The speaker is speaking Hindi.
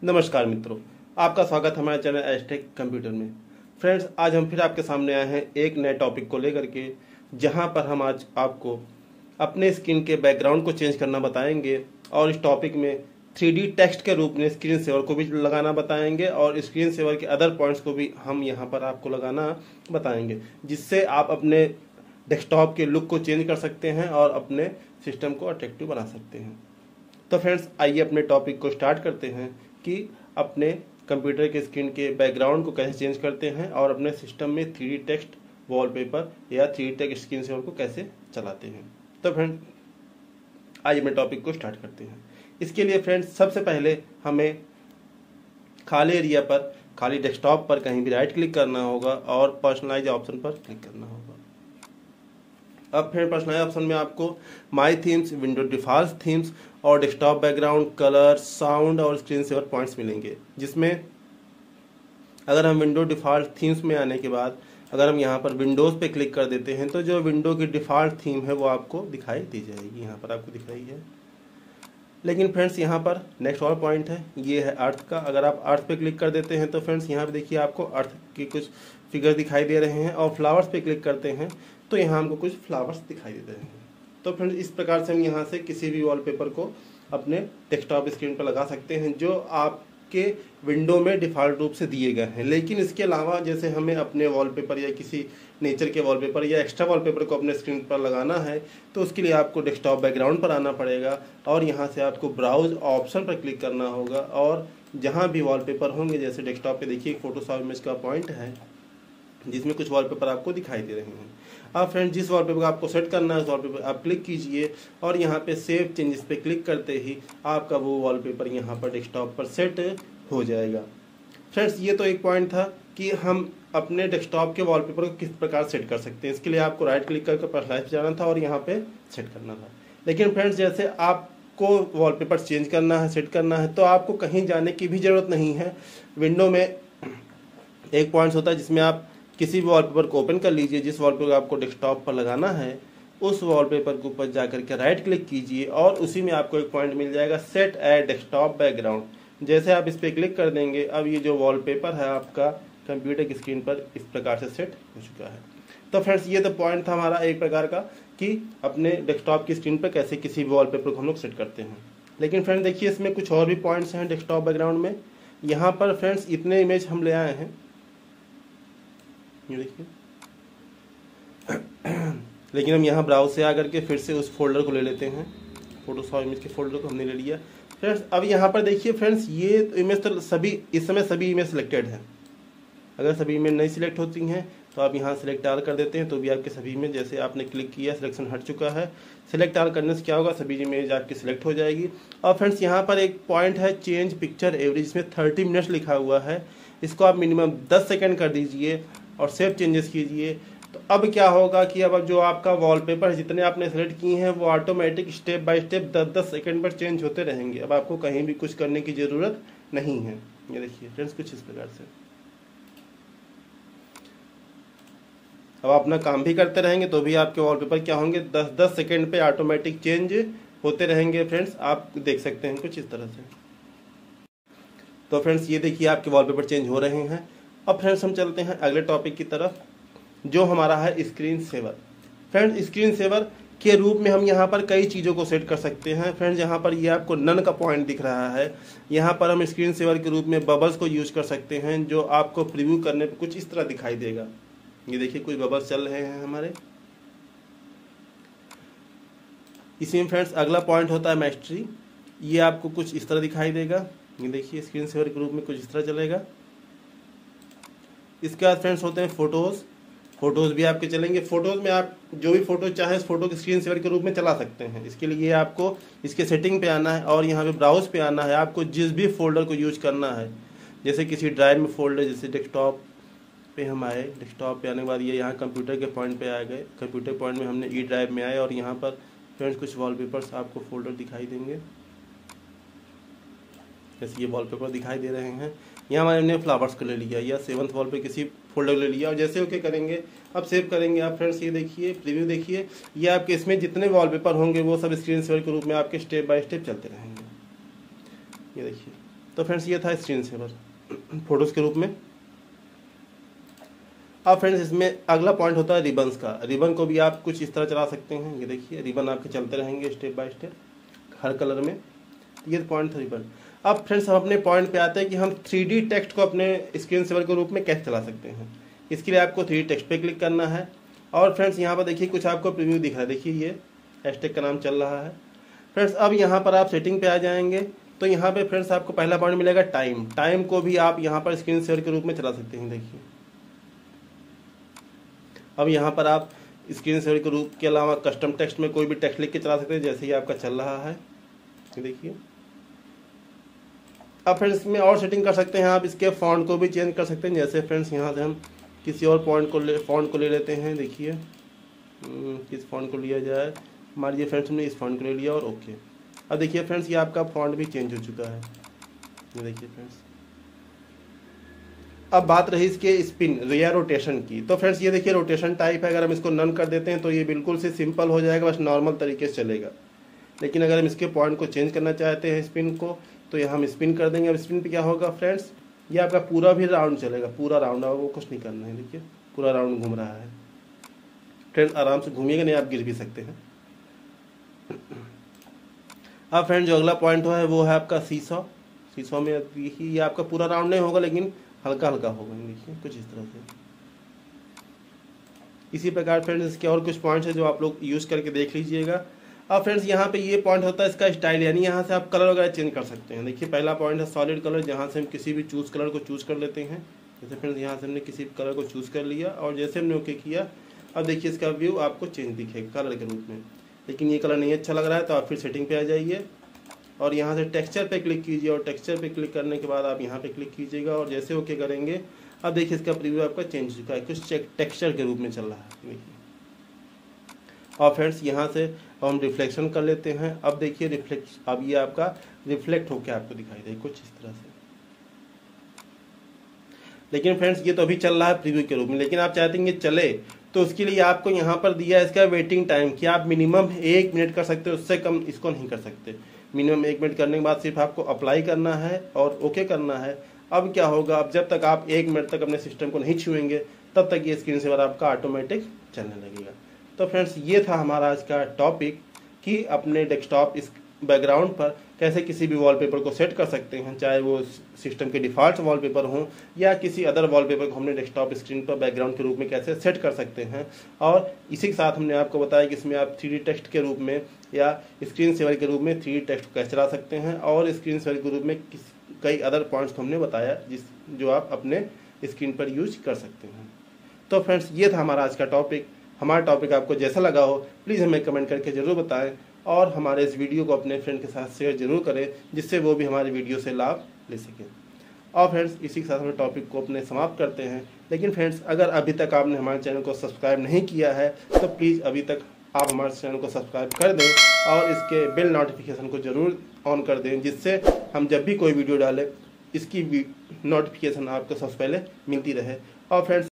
नमस्कार मित्रों, आपका स्वागत हमारे चैनल एजटेक कंप्यूटर में। फ्रेंड्स, आज हम फिर आपके सामने आए हैं एक नए टॉपिक को लेकर के, जहां पर हम आज आपको अपने स्क्रीन के बैकग्राउंड को चेंज करना बताएंगे और इस टॉपिक में 3D टेक्स्ट के रूप में स्क्रीन सेवर को भी लगाना बताएंगे और स्क्रीन सेवर के अदर पॉइंट्स को भी हम यहाँ पर आपको लगाना बताएंगे, जिससे आप अपने डेस्कटॉप के लुक को चेंज कर सकते हैं और अपने सिस्टम को अट्रैक्टिव बना सकते हैं। तो फ्रेंड्स, आइए अपने टॉपिक को स्टार्ट करते हैं कि अपने कंप्यूटर के स्क्रीन के बैकग्राउंड को कैसे चेंज करते हैं और अपने सिस्टम में 3D टेक्स्ट वॉलपेपर या 3D टेक्स्ट स्क्रीन सेवर को कैसे चलाते हैं। तो फ्रेंड्स, आइए अपने टॉपिक को स्टार्ट करते हैं। इसके लिए फ्रेंड्स, सबसे पहले हमें खाली एरिया पर, खाली डेस्कटॉप पर कहीं भी राइट क्लिक करना होगा और पर्सनलाइज ऑप्शन पर क्लिक करना होगा। अब फिर पर्सनलाइज ऑप्शन में आपको my themes, window default themes और डेस्कटॉप बैकग्राउंड, कलर, साउंड और स्क्रीन सेवर पॉइंट्स मिलेंगे, जिसमें अगर हम विंडो डिफॉल्ट थीम्स में आने के बाद अगर हम यहाँ पर विंडोज़ पे क्लिक कर देते हैं तो जो विंडो की डिफॉल्ट थीम है वो आपको दिखाई दी जाएगी। यहाँ पर आपको दिख रही है। लेकिन फ्रेंड्स, यहाँ पर नेक्स्ट और पॉइंट है, ये है अर्थ का। अगर आप अर्थ पे क्लिक कर देते हैं तो फ्रेंड्स यहाँ पे देखिए आपको अर्थ के कुछ फिगर दिखाई दे रहे हैं और फ्लावर्स पे क्लिक करते हैं तो यहाँ हमको कुछ फ्लावर्स दिखाई दे रहे हैं। तो फ्रेंड्स, इस प्रकार से हम यहाँ से किसी भी वॉलपेपर को अपने डेस्कटॉप स्क्रीन पर लगा सकते हैं जो आपके विंडो में डिफ़ॉल्ट रूप से दिए गए हैं। लेकिन इसके अलावा जैसे हमें अपने वॉलपेपर या किसी नेचर के वॉलपेपर या एक्स्ट्रा वॉलपेपर को अपने स्क्रीन पर लगाना है तो उसके लिए आपको डेस्कटॉप बैकग्राउंड पर आना पड़ेगा और यहाँ से आपको ब्राउज ऑप्शन पर क्लिक करना होगा और जहाँ भी वॉलपेपर होंगे, जैसे डेस्कटॉप पे देखिए फोटोशॉप इमेज का पॉइंट है जिसमें कुछ वॉलपेपर आपको दिखाई दे रहे हैं। अब फ्रेंड्स, जिस वॉलपेपर को आपको सेट करना है उस वॉलपेपर आप क्लिक कीजिए और यहाँ पे सेव चेंजेस पे क्लिक करते ही आपका वो वॉलपेपर यहाँ पर डेस्कटॉप पर सेट हो जाएगा। फ्रेंड्स, ये तो एक पॉइंट था कि हम अपने डेस्कटॉप के वॉलपेपर को किस प्रकार सेट कर सकते हैं। इसके लिए आपको राइट क्लिक करके पर्सनलाइज पे जाना था और यहाँ पे सेट करना था। लेकिन फ्रेंड्स, जैसे आपको वॉलपेपर चेंज करना है, सेट करना है, तो आपको कहीं जाने की भी ज़रूरत नहीं है। विंडो में एक पॉइंट होता है जिसमें आप किसी भी वॉलपेपर को ओपन कर लीजिए। जिस वॉलपेपर आपको डेस्कटॉप पर लगाना है उस वॉलपेपर के ऊपर जाकर के राइट क्लिक कीजिए और उसी में आपको एक पॉइंट मिल जाएगा, सेट एट डेस्कटॉप बैकग्राउंड। जैसे आप इस पर क्लिक कर देंगे, अब ये जो वॉलपेपर है आपका कंप्यूटर की स्क्रीन पर इस प्रकार से सेट हो चुका है। तो फ्रेंड्स, ये तो पॉइंट था हमारा एक प्रकार का कि अपने डेस्कटॉप की स्क्रीन पर कैसे किसी भी वॉलपेपर को हम लोग सेट करते हैं। लेकिन फ्रेंड्स देखिए, इसमें कुछ और भी पॉइंट्स हैं डेस्कटॉप बैकग्राउंड में। यहाँ पर फ्रेंड्स इतने इमेज हम ले आए हैं, ये देखिए। लेकिन हम यहाँ ब्राउज से आकर के फिर से उस फोल्डर को ले लेते हैं, फोटोशॉप इमेज के फोल्डर को हमने ले लिया। फ्रेंड्स, अब यहाँ पर देखिए फ्रेंड्स, ये इमेज तो सभी इस समय सभी इमेज सिलेक्टेड है। अगर सभी इमेज नहीं सिलेक्ट होती हैं तो आप यहाँ सिलेक्ट आल कर देते हैं तो भी आपके सभी इमेज, जैसे आपने क्लिक किया सिलेक्शन हट चुका है। सिलेक्ट आल करने से क्या होगा, सभी इमेज आपकी सिलेक्ट हो जाएगी। और फ्रेंड्स, यहाँ पर एक पॉइंट है चेंज पिक्चर एवरेज, इसमें 30 मिनट्स लिखा हुआ है। इसको आप मिनिमम 10 सेकेंड कर दीजिए और सेव चेंजेस कीजिए। तो अब क्या होगा कि अब जो आपका वॉलपेपर है, जितने आपने सेलेक्ट किए हैं, वो automatic step by step 10-10 second पर चेंज होते रहेंगे। अब आपको कहीं भी कुछ करने की ज़रूरत नहीं है। ये देखिए फ्रेंड्स, कुछ इस प्रकार से अब अपना काम भी करते रहेंगे तो भी आपके वॉलपेपर क्या होंगे, 10-10 सेकंड पे ऑटोमेटिक चेंज होते रहेंगे। फ्रेंड्स, आप देख सकते हैं कुछ इस तरह से। तो फ्रेंड्स, ये देखिए आपके वॉलपेपर चेंज हो रहे हैं। अब फ्रेंड्स, हम चलते हैं अगले टॉपिक की तरफ, जो हमारा है screen saver. Friends, screen saver के रूप में हम यहाँ पर कई चीज़ों को सेट कर सकते हैं। फ्रेंड्स, यहाँ पर ये आपको नन का पॉइंट दिख रहा है। यहाँ पर हम स्क्रीन सेवर के रूप में बबल्स को यूज कर सकते हैं, जो आपको प्रीव्यू करने पर कुछ इस तरह दिखाई देगा। ये देखिए कुछ बबल्स चल रहे हैं हमारे। इसी में फ्रेंड्स अगला पॉइंट होता है मैस्ट्री। ये आपको कुछ इस तरह दिखाई देगा। ये देखिए स्क्रीन सेवर के रूप में कुछ इस तरह चलेगा। इसके बाद फ्रेंड्स होते हैं फोटोज़ भी आपके चलेंगे। फोटोज़ में आप जो भी फोटो चाहें उस फोटो के स्क्रीन सेवर के रूप में चला सकते हैं। इसके लिए आपको इसके सेटिंग पे आना है और यहाँ पे ब्राउज पे आना है। आपको जिस भी फोल्डर को यूज करना है, जैसे किसी ड्राइव में फोल्डर, जैसे डेस्कटॉप पे हम आए, डेस्कटॉप पे आने के बाद ये यहाँ कंप्यूटर के पॉइंट पे आ गए। कंप्यूटर पॉइंट में हमने ई ड्राइव में आए और यहाँ पर फ्रेंड्स कुछ वॉलपेपर्स आपको फोल्डर दिखाई देंगे, जैसे ये वॉलपेपर दिखाई दे रहे हैं। यहाँ हमने फ्लावर्स को ले लिया या 7th वॉल पे किसी फोल्डर ले लिया और जैसे ओके करेंगे, अब सेव करेंगे आप। फ्रेंड्स, ये देखिए प्रीव्यू देखिए, ये आपके इसमें जितने वॉलपेपर होंगे वो सब स्क्रीन सेवर के रूप में आपके स्टेप बाय स्टेप चलते रहेंगे। ये देखिए तो फ्रेंड्स ये था स्क्रीन सेवर फोटोज़ के रूप में। अब फ्रेंड्स इसमें अगला पॉइंट होता है रिबन्स का। रिबन को भी आप कुछ इस तरह चला सकते हैं। ये देखिए रिबन आपके चलते रहेंगे स्टेप बाय स्टेप हर कलर में। ये पॉइंट था रिबन। अब फ्रेंड्स हम अपने पॉइंट पे आते हैं कि हम 3D टेक्स्ट को अपने स्क्रीन सेवर के रूप में कैसे चला सकते हैं। इसके लिए आपको 3D टेक्स्ट पे क्लिक करना है और फ्रेंड्स यहाँ पर देखिए कुछ आपको प्रीव्यू दिख रहा है। देखिए ये हैशटैग का नाम चल रहा है। फ्रेंड्स अब यहाँ पर आप सेटिंग पे आ जाएंगे तो यहाँ पे फ्रेंड्स आपको पहला पॉइंट मिलेगा टाइम। टाइम को भी आप यहाँ पर स्क्रीन सेवर के रूप में चला सकते हैं। देखिए अब यहाँ पर आप स्क्रीन सेवर के रूप के अलावा कस्टम टेक्स्ट में कोई भी टेक्स्ट लिख के चला सकते हैं, जैसे ही आपका चल रहा है। देखिए अब फ्रेंड्स इसमें और सेटिंग कर सकते हैं आप। इसके फॉन्ट को भी चेंज कर सकते हैं। जैसे फ्रेंड्स यहाँ से हम किसी और फॉन्ट को ले लेते हैं। देखिए किस फॉन्ट को लिया जाए, मान लीजिए फ्रेंड्स हमने इस फॉन्ट को ले लिया और ओके। अब देखिए फ्रेंड्स ये आपका फॉन्ट भी चेंज हो चुका है। ये देखिए फ्रेंड्स। अब बात रही इसके स्पिन या रोटेशन की, तो फ्रेंड्स ये देखिए रोटेशन टाइप है। अगर हम इसको नन कर देते हैं तो ये बिल्कुल से सिंपल हो जाएगा, बस नॉर्मल तरीके से चलेगा। लेकिन अगर हम इसके पॉइंट को चेंज करना चाहते हैं स्पिन को, तो यहाँ हम स्पिन कर देंगे। अब स्पिन पे क्या होगा फ्रेंड्स, ये आपका पूरा भी राउंड चलेगा, पूरा राउंड। अब वो कुछ नहीं करना है। देखिए पूरा राउंड घूम रहा है। फ्रेंड्स आराम से घूमिएगा, नहीं आप गिर भी सकते हैं। अब फ्रेंड जो अगला पॉइंट है वो है आपका सीसॉ। सीसॉ में देखिए ये आपका पूरा राउंड नहीं होगा, लेकिन हल्का हल्का होगा। देखिए कुछ इस तरह से। इसी प्रकार फ्रेंड्स इसके और कुछ पॉइंट्स है जो आप लोग यूज करके देख लीजिएगा। अब फ्रेंड्स यहाँ पे ये पॉइंट होता है इसका स्टाइल, यानी यहाँ से आप कलर वगैरह चेंज कर सकते हैं। देखिए पहला पॉइंट है सॉलिड कलर, जहाँ से हम किसी भी कलर को चूज कर लेते हैं। जैसे फ्रेंड्स यहाँ से हमने किसी कलर को चूज कर लिया और जैसे हमने ओके किया, अब देखिए इसका व्यू आपको चेंज दिखेगा कलर के रूप में। लेकिन ये कलर नहीं अच्छा लग रहा है तो आप फिर सेटिंग पे आ जाइए और यहाँ से टेक्सचर पे क्लिक कीजिए और टेक्सचर पे क्लिक करने के बाद आप यहाँ पे क्लिक कीजिएगा और जैसे ओके करेंगे, अब देखिए इसका प्रीव्यू आपका चेंज हो चुका है, कुछ टेक्सचर के रूप में चल रहा है। देखिए और फ्रेंड्स यहाँ से हम रिफ्लेक्शन कर लेते हैं। अब देखिए अब ये आपका रिफ्लेक्ट होकर आपको दिखाई दे कुछ इस तरह से। लेकिन फ्रेंड्स ये तो अभी चल रहा है प्रीव्यू के रूप में, लेकिन आप चाहते हैं चले तो उसके लिए आपको यहाँ पर दिया है इसका वेटिंग टाइम कि आप मिनिमम 1 मिनट कर सकते हो, उससे कम इसको नहीं कर सकते। मिनिमम 1 मिनट करने के बाद सिर्फ आपको अप्लाई करना है और ओके करना है। अब क्या होगा, अब जब तक आप 1 मिनट तक अपने सिस्टम को नहीं छुएंगे तब तक ये स्क्रीन सेवर आपका ऑटोमेटिक चलने लगेगा। तो फ्रेंड्स ये था हमारा आज का टॉपिक कि अपने डेस्कटॉप इस बैकग्राउंड पर कैसे किसी भी वॉलपेपर को सेट कर सकते हैं, चाहे वो सिस्टम के डिफ़ॉल्ट वॉलपेपर हों या किसी अदर वॉलपेपर को हमने डेस्कटॉप स्क्रीन पर बैकग्राउंड के रूप में कैसे सेट कर सकते हैं। और इसी के साथ हमने आपको बताया कि इसमें आप 3D टेक्स्ट के रूप में या स्क्रीन सेवर के रूप में 3D टेक्स्ट को कैसे चला सकते हैं और स्क्रीन सेवर के रूप में कई अदर पॉइंट्स को हमने बताया जो आप अपने स्क्रीन पर यूज कर सकते हैं। तो फ्रेंड्स ये था हमारा आज का टॉपिक। हमारा टॉपिक आपको जैसा लगा हो प्लीज़ हमें कमेंट करके ज़रूर बताएं और हमारे इस वीडियो को अपने फ्रेंड के साथ शेयर जरूर करें, जिससे वो भी हमारे वीडियो से लाभ ले सकें। और फ्रेंड्स इसी के साथ हम टॉपिक को अपने समाप्त करते हैं। लेकिन फ्रेंड्स अगर अभी तक आपने हमारे चैनल को सब्सक्राइब नहीं किया है तो प्लीज़ अभी तक आप हमारे चैनल को सब्सक्राइब कर दें और इसके बेल नोटिफिकेशन को ज़रूर ऑन कर दें, जिससे हम जब भी कोई वीडियो डालें इसकी नोटिफिकेशन आपको सबसे पहले मिलती रहे। और फ्रेंड्स